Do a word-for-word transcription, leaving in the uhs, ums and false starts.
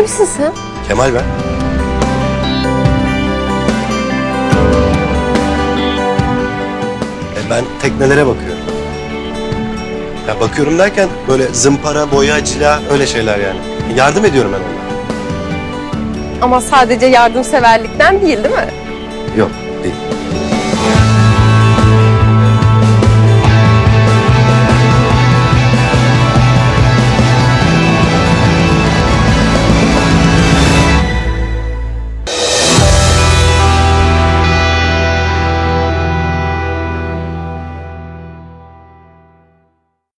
Kimsin sen? Kemal ben. E ben teknelere bakıyorum. Ya bakıyorum derken böyle zımpara, boya, cila öyle şeyler yani. Yardım ediyorum ben onlara. Ama sadece yardımseverlikten değil, değil mi? Yok, değil.